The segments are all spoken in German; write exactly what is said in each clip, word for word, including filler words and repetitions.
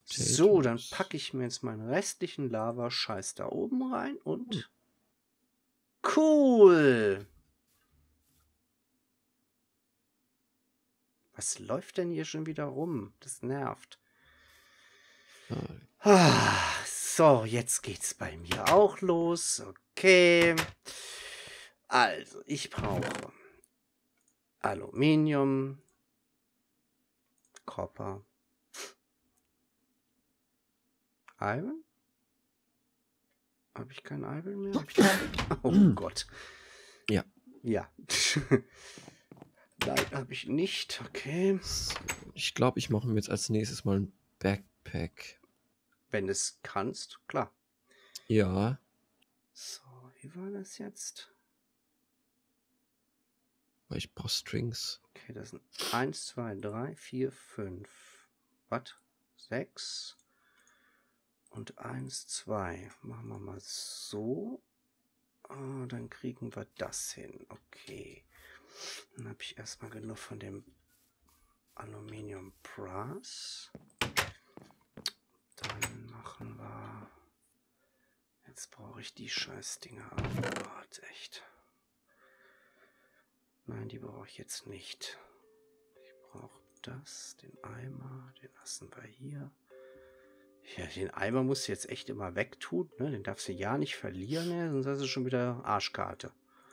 So, dann packe ich mir jetzt meinen restlichen Lava-Scheiß da oben rein und... Cool! Was läuft denn hier schon wieder rum? Das nervt. Ah, so, jetzt geht's bei mir auch los. Okay. Also, ich brauche Aluminium, Copper, Iron? Habe ich kein Iron mehr? Hab ich kein... Oh Gott. Ja. Ja. Nein, habe ich nicht. Okay. Ich glaube, ich mache mir jetzt als nächstes mal ein Backpack. Wenn du es kannst, klar. Ja. So, wie war das jetzt? Weil ich brauche Strings. Okay, das sind eins, zwei, drei, vier, fünf. Was? sechs. Und eins, zwei. Machen wir mal so. Oh, dann kriegen wir das hin. Okay. Dann habe ich erstmal genug von dem Aluminium Brass. Dann machen wir... Jetzt brauche ich die Scheißdinger. Oh Gott, echt. Nein, die brauche ich jetzt nicht. Ich brauche das, den Eimer, den lassen wir hier. Ja, den Eimer musst du jetzt echt immer wegtun, ne? Den darfst du ja nicht verlieren, ne? Sonst hast du schon wieder Arschkarte.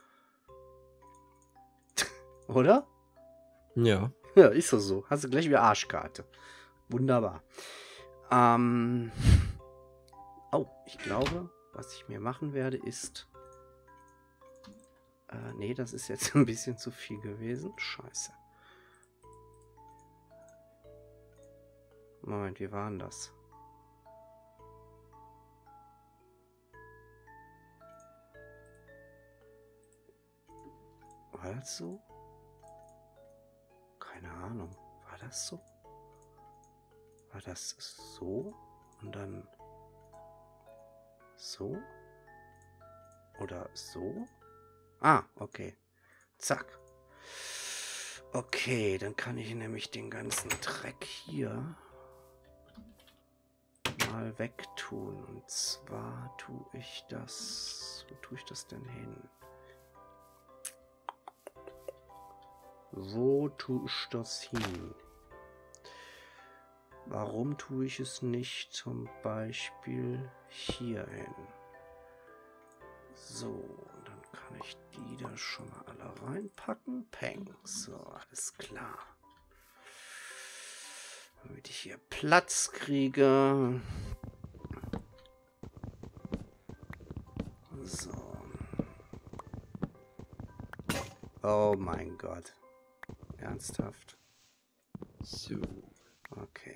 Oder? Ja. Ja, ist doch so. Hast du gleich wieder Arschkarte. Wunderbar. Ähm. Oh, ich glaube, was ich mir machen werde, ist... Äh, nee, das ist jetzt ein bisschen zu viel gewesen. Scheiße. Moment, wie war denn das? War das so? Keine Ahnung. War das so? War das so? Und dann so? Oder so? Ah, okay. Zack. Okay, dann kann ich nämlich den ganzen Dreck hier mal wegtun. Und zwar tue ich das... Wo tue ich das denn hin? Wo tue ich das hin? Warum tue ich es nicht zum Beispiel hier hin? So, dann kann ich die da schon mal alle reinpacken. Peng. So, alles klar. Damit ich hier Platz kriege. So. Oh mein Gott. Ernsthaft? So. Okay.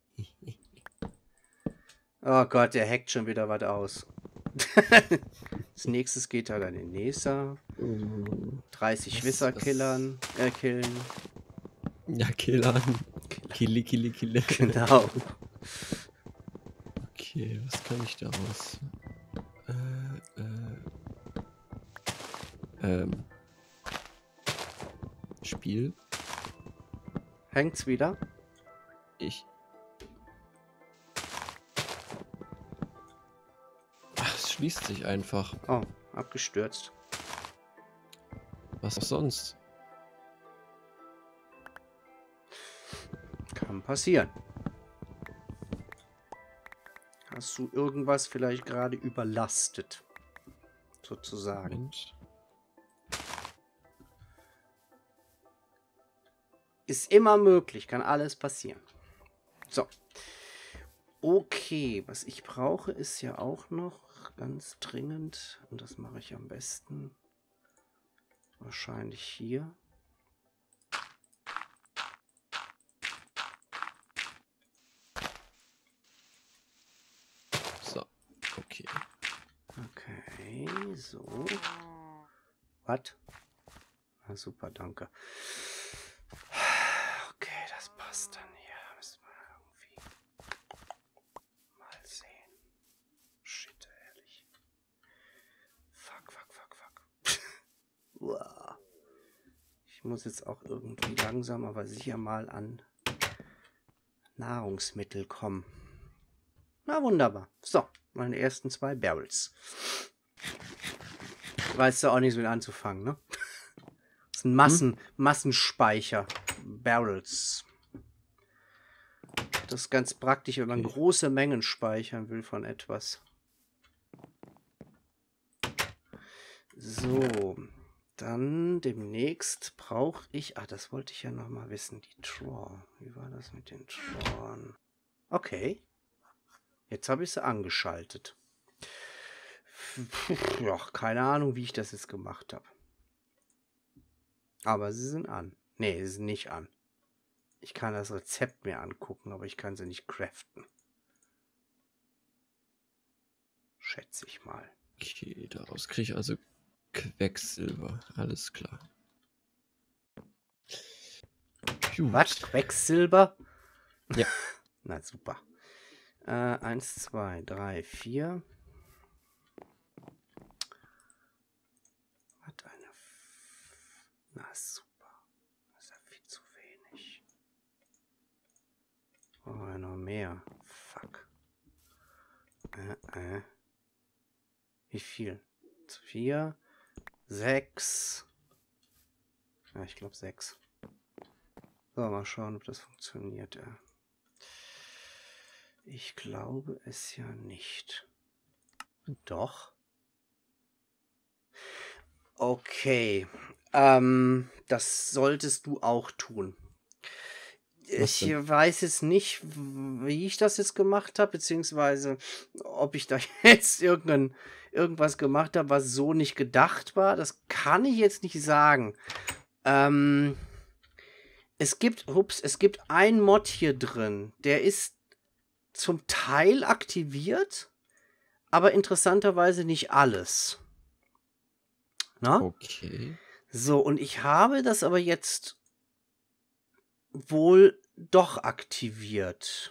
Oh Gott, der hackt schon wieder was aus. Als nächstes geht er dann in Nesa. dreißig Wisser killern, äh, killen. Ja, killern. Killi, killi, killi. Genau. Okay, was kann ich daraus? Äh, äh. Ähm. Spiel. Hängt's wieder? Ich. Ach, es schließt sich einfach. Oh, abgestürzt. Was auch sonst? Kann passieren. Hast du irgendwas vielleicht gerade überlastet? Sozusagen. Moment. Ist immer möglich, kann alles passieren. So. Okay, was ich brauche, ist ja auch noch ganz dringend, und das mache ich am besten wahrscheinlich hier. So, okay. Okay, so. Was? Na super, danke. Okay, das passt dann hier. Müssen wir irgendwie mal sehen. Shit, ehrlich. Fuck, fuck, fuck, fuck. Uah. Ich muss jetzt auch irgendwie langsam, aber sicher mal an Nahrungsmittel kommen. Na wunderbar. So, meine ersten zwei Barrels. Weißt du auch nichts mit anzufangen, ne? Das ist ein Massen, hm? Massenspeicher. Barrels. Das ist ganz praktisch, wenn man okay. große Mengen speichern will von etwas. So, dann demnächst brauche ich... Ah, das wollte ich ja noch mal wissen. Die Draw. Wie war das mit den Drawern? Okay. Jetzt habe ich sie angeschaltet. Ja, keine Ahnung, wie ich das jetzt gemacht habe. Aber sie sind an. Nee, sie sind nicht an. Ich kann das Rezept mir angucken, aber ich kann sie nicht craften. Schätze ich mal. Okay, daraus kriege ich also Quecksilber. Alles klar. Gut. Was? Quecksilber? Ja. Na super. Äh, eins, zwei, drei, vier. Was eine... F Na super. Das ist ja viel zu wenig. Oh, noch mehr. Fuck. Äh, äh. Wie viel? Vier. Sechs. Ja, ich glaube sechs. So, mal schauen, ob das funktioniert. Ja. Ich glaube es ja nicht. Doch. Okay. Ähm, das solltest du auch tun. Ich weiß jetzt nicht, wie ich das jetzt gemacht habe, beziehungsweise ob ich da jetzt irgendein, irgendwas gemacht habe, was so nicht gedacht war. Das kann ich jetzt nicht sagen. Ähm, es gibt, ups, es gibt einen Mod hier drin, der ist zum Teil aktiviert, aber interessanterweise nicht alles. Na? Okay. So, und ich habe das aber jetzt wohl doch aktiviert.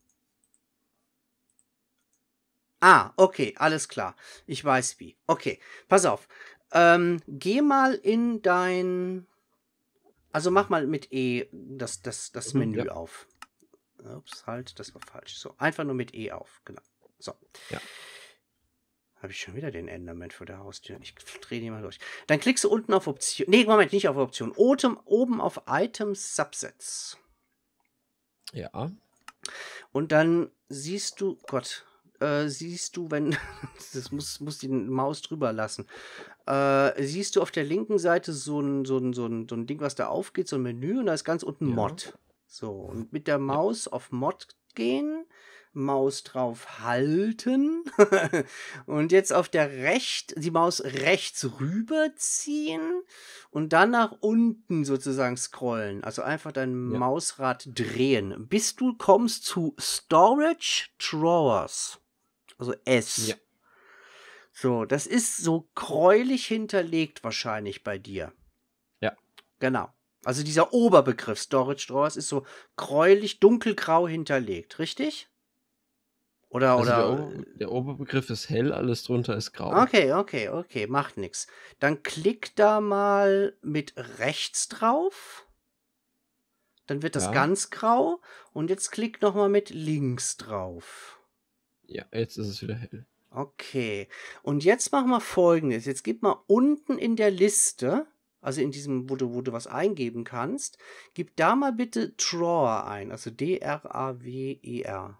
Ah, okay, alles klar. Ich weiß wie. Okay, pass auf. Ähm, geh mal in dein... Also mach mal mit E das, das, das Mhm, Menü ja. auf. Ups, halt, das war falsch. So, einfach nur mit E auf. Genau. So. Ja. Habe ich schon wieder den Enderman vor der Haustür. Ich drehe die mal durch. Dann klickst du unten auf Option. Nee, Moment, nicht auf Option. Oben, oben auf Items Subsets. Ja. Und dann siehst du, Gott, äh, siehst du, wenn, das muss, muss die Maus drüber lassen, äh, siehst du auf der linken Seite so ein, so, ein, so, ein, so ein Ding, was da aufgeht, so ein Menü und da ist ganz unten Ja. Mod. So, und mit der Maus ja. auf Mod gehen, Maus drauf halten und jetzt auf der recht, die Maus rechts rüberziehen und dann nach unten sozusagen scrollen. Also einfach dein Ja. Mausrad drehen, bis du kommst zu Storage Drawers. Also S. Ja. So, das ist so gräulich hinterlegt wahrscheinlich bei dir. Ja. Genau. Also dieser Oberbegriff Storage Drawers ist so gräulich dunkelgrau hinterlegt, richtig? Oder, Also oder. der, Ober der Oberbegriff ist hell, alles drunter ist grau. Okay, okay, okay, macht nichts. Dann klick da mal mit rechts drauf. Dann wird das Ja. ganz grau. Und jetzt klick nochmal mit links drauf. Ja, jetzt ist es wieder hell. Okay. Und jetzt machen wir Folgendes. Jetzt gib mal unten in der Liste, also in diesem, wo du, wo du was eingeben kannst, gib da mal bitte Drawer ein. Also D R A W E R.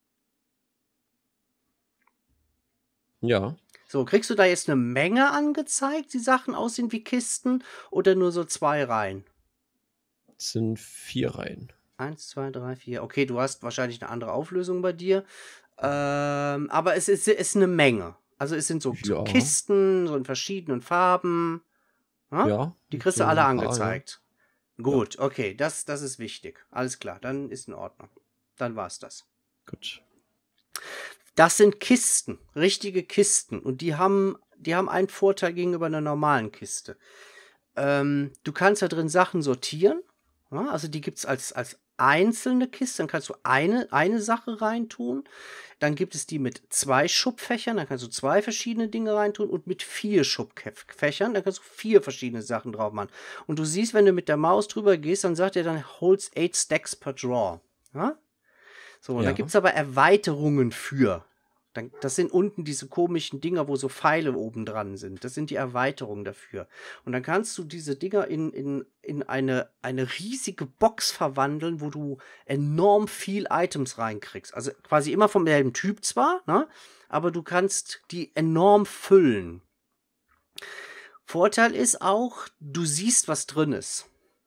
Ja. So, kriegst du da jetzt eine Menge angezeigt, die Sachen aussehen wie Kisten, oder nur so zwei Reihen? Es sind vier Reihen. Eins, zwei, drei, vier. Okay, du hast wahrscheinlich eine andere Auflösung bei dir. Ähm, aber es ist, ist eine Menge. Also es sind so, Ja. so Kisten, so in verschiedenen Farben. Ja? Ja. Die kriegst so du alle ein paar, angezeigt. Ja. Gut, okay, das, das ist wichtig. Alles klar, dann ist in Ordnung. Dann war's das. Gut. Das sind Kisten, richtige Kisten. Und die haben, die haben einen Vorteil gegenüber einer normalen Kiste. Ähm, du kannst da drin Sachen sortieren. Ja, also die gibt es als, als einzelne Kiste. Dann kannst du eine, eine Sache reintun. Dann gibt es die mit zwei Schubfächern. Dann kannst du zwei verschiedene Dinge reintun. Und mit vier Schubfächern. Dann kannst du vier verschiedene Sachen drauf machen. Und du siehst, wenn du mit der Maus drüber gehst, dann sagt er dann, holds eight stacks per draw. Ja? So, und da Ja. gibt es aber Erweiterungen für. Dann, das sind unten diese komischen Dinger, wo so Pfeile oben dran sind. Das sind die Erweiterungen dafür. Und dann kannst du diese Dinger in, in, in eine, eine riesige Box verwandeln, wo du enorm viel Items reinkriegst. Also quasi immer vom selben Typ zwar, ne? Aber du kannst die enorm füllen. Vorteil ist auch, du siehst, was drin ist.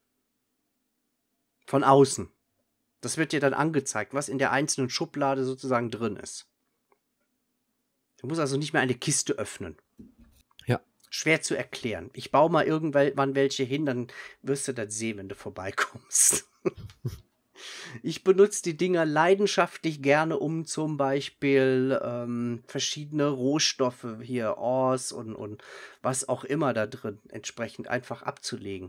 Von außen. Das wird dir dann angezeigt, was in der einzelnen Schublade sozusagen drin ist. Du musst also nicht mehr eine Kiste öffnen. Ja. Schwer zu erklären. Ich baue mal irgendwann welche hin, dann wirst du das sehen, wenn du vorbeikommst. Ich benutze die Dinger leidenschaftlich gerne, um zum Beispiel ähm, verschiedene Rohstoffe hier, Ores und, und was auch immer da drin entsprechend einfach abzulegen.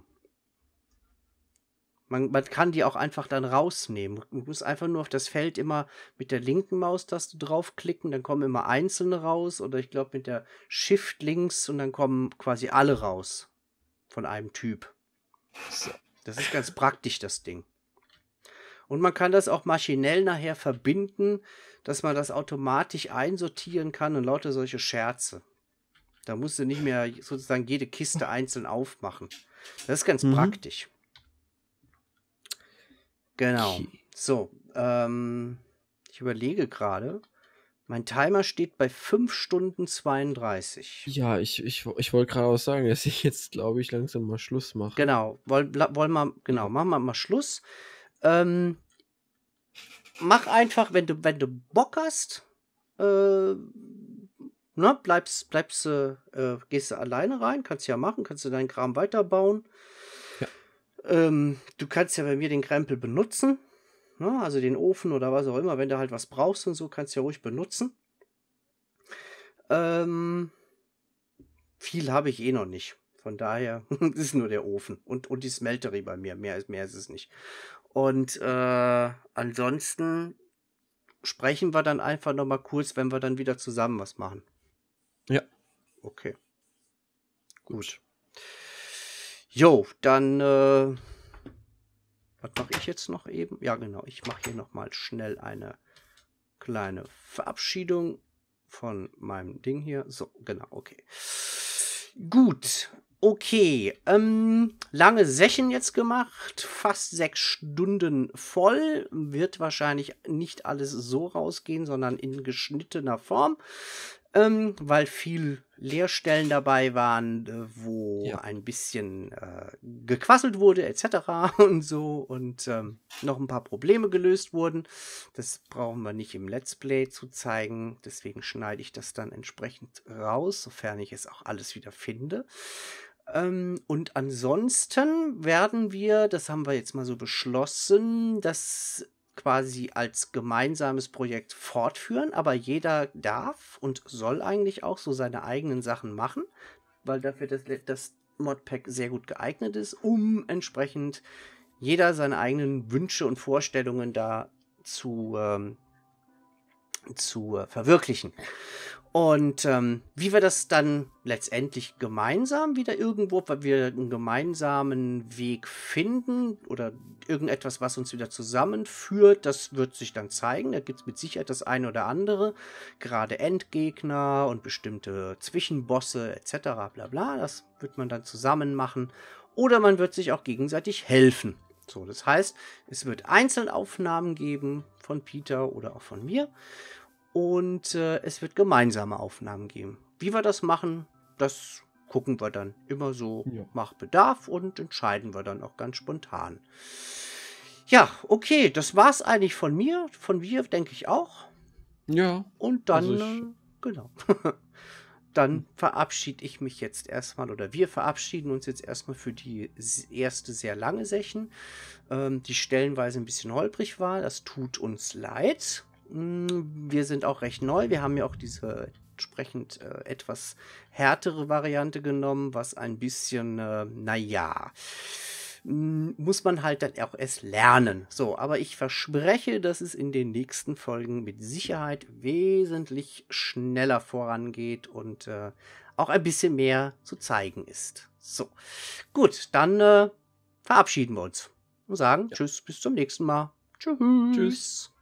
Man, man kann die auch einfach dann rausnehmen. Du musst einfach nur auf das Feld immer mit der linken Maustaste draufklicken, dann kommen immer einzelne raus. Oder ich glaube mit der Shift links und dann kommen quasi alle raus. Von einem Typ. So. Das ist ganz praktisch, das Ding. Und man kann das auch maschinell nachher verbinden, dass man das automatisch einsortieren kann und lauter solche Scherze. Da musst du nicht mehr sozusagen jede Kiste einzeln aufmachen. Das ist ganz Mhm. praktisch. Genau. Okay. So, ähm, ich überlege gerade. Mein Timer steht bei fünf Stunden zweiunddreißig. Ja, ich, ich, ich wollte gerade auch sagen, dass ich jetzt, glaube ich, langsam mal Schluss mache. Genau, wollen wollen wir, genau, Ja. machen wir mal Schluss. Ähm, mach einfach, wenn du, wenn du Bock hast, äh, ne, bleibst, bleibst, äh, äh, gehst du alleine rein, kannst ja machen, kannst du deinen Kram weiterbauen. Ja. Ähm, du kannst ja bei mir den Krempel benutzen, ne, also den Ofen oder was auch immer, wenn du halt was brauchst und so, kannst du ja ruhig benutzen. Ähm, viel habe ich eh noch nicht. Von daher ist nur der Ofen und, und die Smelterie bei mir. Mehr, ist- mehr ist es nicht. Und äh, ansonsten sprechen wir dann einfach noch mal kurz, wenn wir dann wieder zusammen was machen. Ja. Okay. Gut. Jo, dann äh, was mache ich jetzt noch eben? Ja, genau. Ich mache hier noch mal schnell eine kleine Verabschiedung von meinem Ding hier. So, genau, okay. Gut, okay. Ähm, lange Session jetzt gemacht, fast sechs Stunden voll. Wird wahrscheinlich nicht alles so rausgehen, sondern in geschnittener Form. Ähm, weil viel Leerstellen dabei waren, äh, wo Ja. ein bisschen äh, gequasselt wurde, et cetera und so und ähm, noch ein paar Probleme gelöst wurden. Das brauchen wir nicht im Let's Play zu zeigen, deswegen schneide ich das dann entsprechend raus, sofern ich es auch alles wieder finde. Ähm, und ansonsten werden wir, das haben wir jetzt mal so beschlossen, das quasi als gemeinsames Projekt fortführen, aber jeder darf und soll eigentlich auch so seine eigenen Sachen machen, weil dafür das, das Modpack sehr gut geeignet ist, um entsprechend jeder seine eigenen Wünsche und Vorstellungen da zu, ähm, zu äh, verwirklichen. Und ähm, wie wir das dann letztendlich gemeinsam wieder irgendwo, weil wir einen gemeinsamen Weg finden oder irgendetwas, was uns wieder zusammenführt, das wird sich dann zeigen. Da gibt es mit Sicherheit das eine oder andere, gerade Endgegner und bestimmte Zwischenbosse et cetera bla bla. Das wird man dann zusammen machen. Oder man wird sich auch gegenseitig helfen. So, das heißt, es wird Einzelaufnahmen geben von Peter oder auch von mir. Und äh, es wird gemeinsame Aufnahmen geben. Wie wir das machen, das gucken wir dann immer so Ja. nach Bedarf und entscheiden wir dann auch ganz spontan. Ja, okay, das war's eigentlich von mir. Von mir denke ich auch. Ja. Und dann, Also ich- äh, genau. Dann verabschiede ich mich jetzt erstmal oder wir verabschieden uns jetzt erstmal für die s- erste sehr lange Session, ähm, die stellenweise ein bisschen holprig war. Das tut uns leid. Mm, Wir sind auch recht neu. Wir haben ja auch diese entsprechend äh, etwas härtere Variante genommen, was ein bisschen, äh, naja, mm, muss man halt dann auch erst lernen. So, aber ich verspreche, dass es in den nächsten Folgen mit Sicherheit wesentlich schneller vorangeht und äh, auch ein bisschen mehr zu zeigen ist. So, gut, dann äh, verabschieden wir uns und sagen Ja. Tschüss, bis zum nächsten Mal. Tschüss. Tschüss.